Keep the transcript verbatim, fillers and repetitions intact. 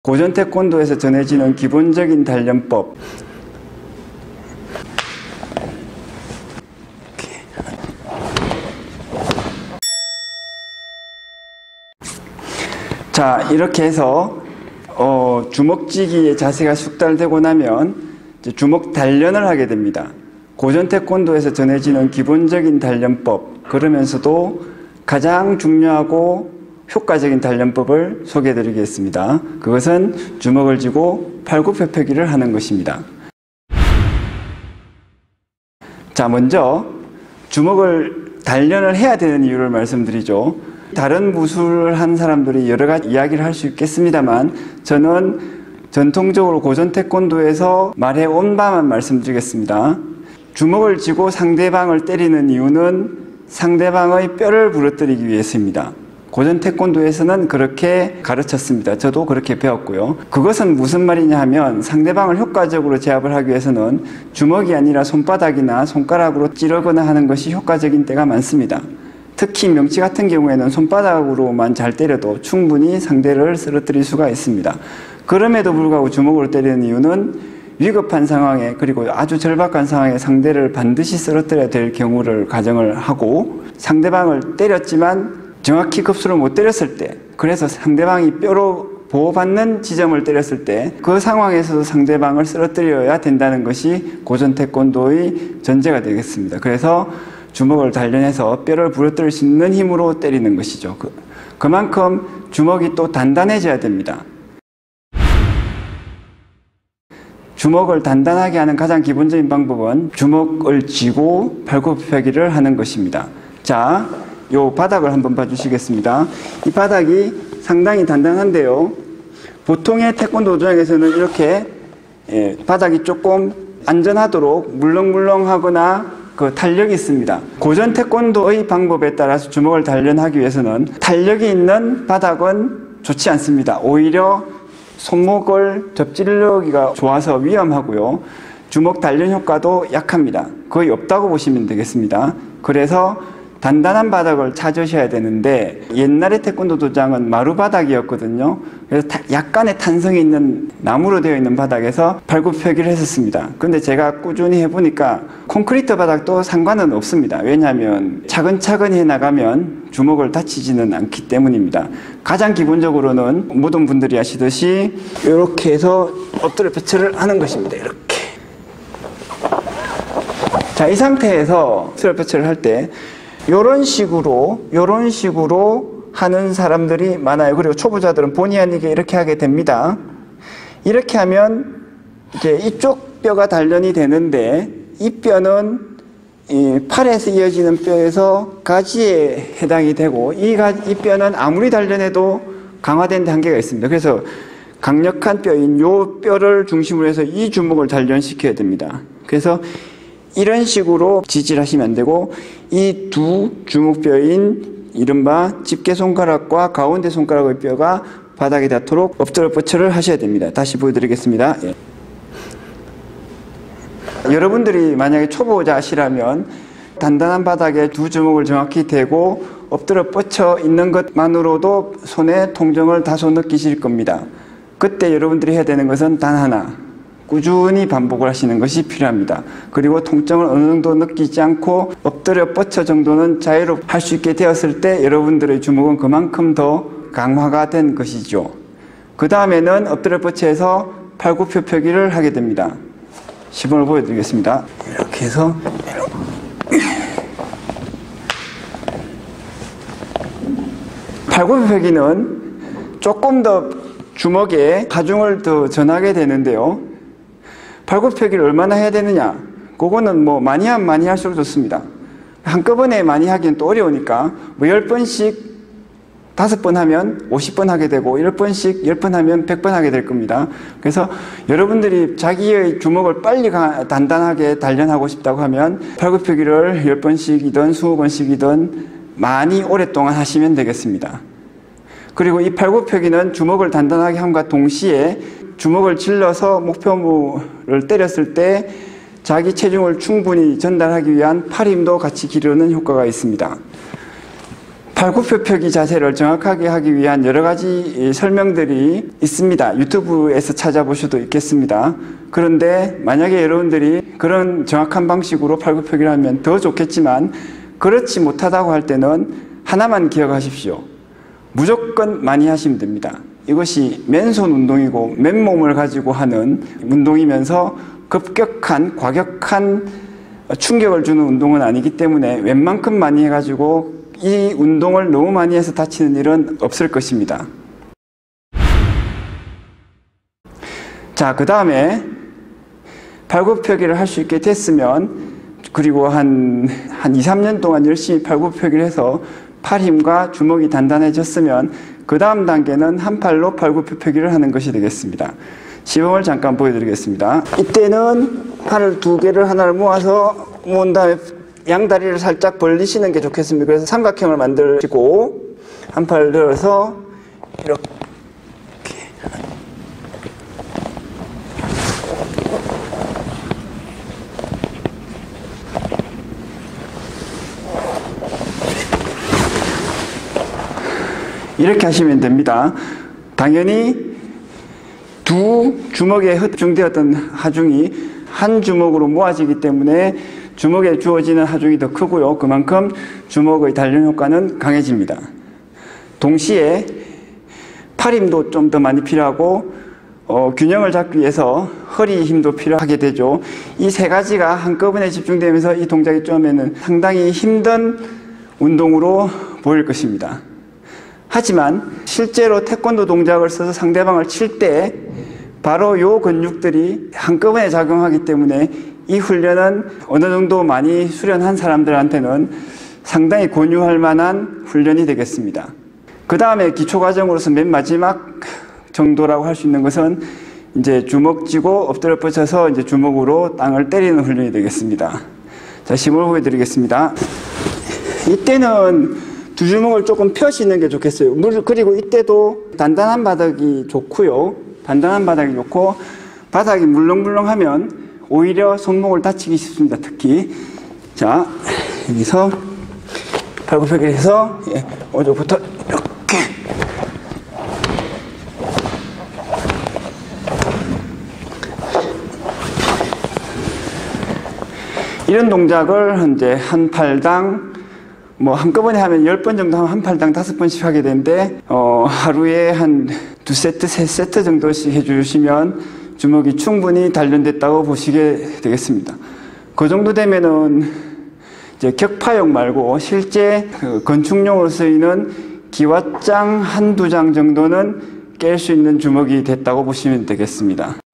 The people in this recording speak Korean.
고전 태권도에서 전해지는 기본적인 단련법. 자, 이렇게 해서 어, 주먹쥐기의 자세가 숙달되고 나면 이제 주먹 단련을 하게 됩니다. 고전 태권도에서 전해지는 기본적인 단련법, 그러면서도 가장 중요하고 효과적인 단련법을 소개해 드리겠습니다. 그것은 주먹을 쥐고 팔굽혀펴기를 하는 것입니다. 자, 먼저 주먹을 단련을 해야 되는 이유를 말씀드리죠. 다른 무술을 한 사람들이 여러 가지 이야기를 할 수 있겠습니다만, 저는 전통적으로 고전 태권도에서 말해온 바만 말씀드리겠습니다. 주먹을 쥐고 상대방을 때리는 이유는 상대방의 뼈를 부러뜨리기 위해서입니다. 고전 태권도에서는 그렇게 가르쳤습니다. 저도 그렇게 배웠고요. 그것은 무슨 말이냐 하면, 상대방을 효과적으로 제압을 하기 위해서는 주먹이 아니라 손바닥이나 손가락으로 찌르거나 하는 것이 효과적인 때가 많습니다. 특히 명치 같은 경우에는 손바닥으로만 잘 때려도 충분히 상대를 쓰러뜨릴 수가 있습니다. 그럼에도 불구하고 주먹으로 때리는 이유는 위급한 상황에, 그리고 아주 절박한 상황에 상대를 반드시 쓰러뜨려야 될 경우를 가정을 하고, 상대방을 때렸지만 정확히 급수를 못 때렸을 때, 그래서 상대방이 뼈로 보호받는 지점을 때렸을 때 그 상황에서도 상대방을 쓰러뜨려야 된다는 것이 고전 태권도의 전제가 되겠습니다. 그래서 주먹을 단련해서 뼈를 부러뜨릴 수 있는 힘으로 때리는 것이죠. 그, 그만큼 주먹이 또 단단해져야 됩니다. 주먹을 단단하게 하는 가장 기본적인 방법은 주먹을 쥐고 팔굽혀펴기를 하는 것입니다. 자, 요 바닥을 한번 봐주시겠습니다. 이 바닥이 상당히 단단한데요. 보통의 태권도 도장에서는 이렇게 예, 바닥이 조금 안전하도록 물렁물렁하거나 그 탄력이 있습니다. 고전 태권도의 방법에 따라서 주먹을 단련하기 위해서는 탄력이 있는 바닥은 좋지 않습니다. 오히려 손목을 접질러기가 좋아서 위험하고요. 주먹 단련 효과도 약합니다. 거의 없다고 보시면 되겠습니다. 그래서 단단한 바닥을 찾으셔야 되는데, 옛날의 태권도 도장은 마루 바닥이었거든요. 그래서 약간의 탄성이 있는 나무로 되어 있는 바닥에서 팔굽혀펴기를 했었습니다. 그런데 제가 꾸준히 해보니까 콘크리트 바닥도 상관은 없습니다. 왜냐하면 차근차근히 해나가면 주먹을 다치지는 않기 때문입니다. 가장 기본적으로는 모든 분들이 아시듯이 이렇게 해서 엎드려 펴치를 하는 것입니다. 이렇게. 자, 이 상태에서 엎드려 펴치를 할 때 요런 식으로, 요런 식으로 하는 사람들이 많아요. 그리고 초보자들은 본의 아니게 이렇게 하게 됩니다. 이렇게 하면 이제 이쪽 뼈가 단련이 되는데, 이 뼈는 이 팔에서 이어지는 뼈에서 가지에 해당이 되고, 이, 가지, 이 뼈는 아무리 단련해도 강화된 한계가 있습니다. 그래서 강력한 뼈인 요 뼈를 중심으로 해서 이 주먹을 단련시켜야 됩니다. 그래서 이런 식으로 지질하시면 안 되고, 이 두 주먹뼈인 이른바 집게손가락과 가운데 손가락의 뼈가 바닥에 닿도록 엎드려 뻗쳐를 하셔야 됩니다. 다시 보여드리겠습니다. 예. 여러분들이 만약에 초보자시라면 단단한 바닥에 두 주먹을 정확히 대고 엎드려 뻗쳐 있는 것만으로도 손의 통증을 다소 느끼실 겁니다. 그때 여러분들이 해야 되는 것은 단 하나, 꾸준히 반복을 하시는 것이 필요합니다. 그리고 통증을 어느 정도 느끼지 않고 엎드려 뻗쳐 정도는 자유롭게 할 수 있게 되었을 때 여러분들의 주먹은 그만큼 더 강화가 된 것이죠. 그 다음에는 엎드려 뻗쳐서 팔굽혀펴기를 하게 됩니다. 시범을 보여드리겠습니다. 이렇게 해서 팔굽혀펴기는 조금 더 주먹에 하중을 더 전하게 되는데요. 팔굽혀펴기를 얼마나 해야 되느냐? 그거는 뭐 많이 하면 많이 할수록 좋습니다. 한꺼번에 많이 하기는 또 어려우니까 뭐 열 번씩 다섯 번 하면 오십 번 하게 되고, 열 번씩 열 번 하면 백 번 하게 될 겁니다. 그래서 여러분들이 자기의 주먹을 빨리 단단하게 단련하고 싶다고 하면 팔굽혀펴기를 열 번씩이든 스무 번씩이든 많이 오랫동안 하시면 되겠습니다. 그리고 이 팔굽혀펴기는 주먹을 단단하게 함과 동시에 주먹을 질러서 목표물을 때렸을 때 자기 체중을 충분히 전달하기 위한 팔 힘도 같이 기르는 효과가 있습니다. 팔굽혀펴기 자세를 정확하게 하기 위한 여러 가지 설명들이 있습니다. 유튜브에서 찾아보셔도 있겠습니다. 그런데 만약에 여러분들이 그런 정확한 방식으로 팔굽혀펴기를 하면 더 좋겠지만 그렇지 못하다고 할 때는 하나만 기억하십시오. 무조건 많이 하시면 됩니다. 이것이 맨손 운동이고 맨몸을 가지고 하는 운동이면서 급격한 과격한 충격을 주는 운동은 아니기 때문에 웬만큼 많이 해가지고 이 운동을 너무 많이 해서 다치는 일은 없을 것입니다. 자, 그 다음에 팔굽혀펴기를 할 수 있게 됐으면 그리고 한, 한 이, 삼 년 동안 열심히 팔굽혀펴기를 해서 팔 힘과 주먹이 단단해졌으면 그 다음 단계는 한 팔로 팔굽혀펴기를 하는 것이 되겠습니다. 시범을 잠깐 보여드리겠습니다. 이때는 팔을 두 개를 하나를 모아서 모은 다음에 양다리를 살짝 벌리시는 게 좋겠습니다. 그래서 삼각형을 만드시고 한 팔 들어서 이렇게 이렇게 하시면 됩니다. 당연히 두 주먹에 집중되었던 하중이 한 주먹으로 모아지기 때문에 주먹에 주어지는 하중이 더 크고요. 그만큼 주먹의 단련 효과는 강해집니다. 동시에 팔 힘도 좀 더 많이 필요하고 어, 균형을 잡기 위해서 허리 힘도 필요하게 되죠. 이 세 가지가 한꺼번에 집중되면서 이 동작이 처음에는 상당히 힘든 운동으로 보일 것입니다. 하지만 실제로 태권도 동작을 써서 상대방을 칠 때 바로 요 근육들이 한꺼번에 작용하기 때문에 이 훈련은 어느 정도 많이 수련한 사람들한테는 상당히 권유할 만한 훈련이 되겠습니다. 그 다음에 기초과정으로서 맨 마지막 정도라고 할 수 있는 것은 이제 주먹 쥐고 엎드려 뻗쳐서 이제 주먹으로 땅을 때리는 훈련이 되겠습니다. 자, 시범을 보여드리겠습니다. 이때는 두 주먹을 조금 펴시는 게 좋겠어요. 그리고 이때도 단단한 바닥이 좋고요. 단단한 바닥이 좋고 바닥이 물렁물렁하면 오히려 손목을 다치기 쉽습니다. 특히 자, 여기서 팔굽혀펴기를 해서 예, 오른쪽부터 이렇게 이런 동작을 이제 한 팔당 뭐 한꺼번에 하면 열 번 정도 하면 한 팔당 다섯 번씩 하게 되는데 어, 하루에 한 두 세트, 세 세트 정도씩 해주시면 주먹이 충분히 단련됐다고 보시게 되겠습니다. 그 정도 되면은 이제 격파용 말고 실제 그 건축용으로 쓰이는 기왓장 한두 장 정도는 깰 수 있는 주먹이 됐다고 보시면 되겠습니다.